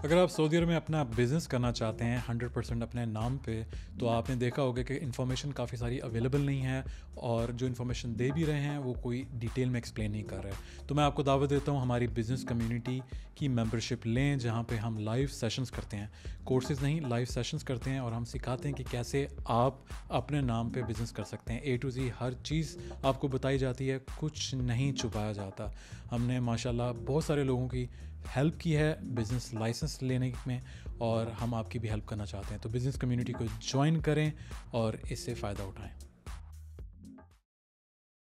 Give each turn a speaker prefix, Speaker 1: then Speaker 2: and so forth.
Speaker 1: अगर आप सऊदी अरब में अपना बिज़नेस करना चाहते हैं 100% अपने नाम पे, तो आपने देखा होगा कि इन्फॉर्मेशन काफ़ी सारी अवेलेबल नहीं है, और जो इन्फॉर्मेशन दे भी रहे हैं वो कोई डिटेल में एक्सप्लेन नहीं कर रहे। तो मैं आपको दावत देता हूँ हमारी बिज़नेस कम्युनिटी की मेंबरशिप लें, जहाँ पे हम लाइव सेशंस करते हैं, कोर्सेज़ नहीं, लाइव सेशंस करते हैं, और हम सिखाते हैं कि कैसे आप अपने नाम पे बिज़नेस कर सकते हैं। A to Z हर चीज़ आपको बताई जाती है, कुछ नहीं छुपाया जाता। हमने माशाल्लाह बहुत सारे लोगों की हेल्प की है बिज़नेस लाइसेंस लेने में, और हम आपकी भी हेल्प करना चाहते हैं। तो बिज़नेस कम्युनिटी को ज्वाइन करें और इससे फ़ायदा उठाएं।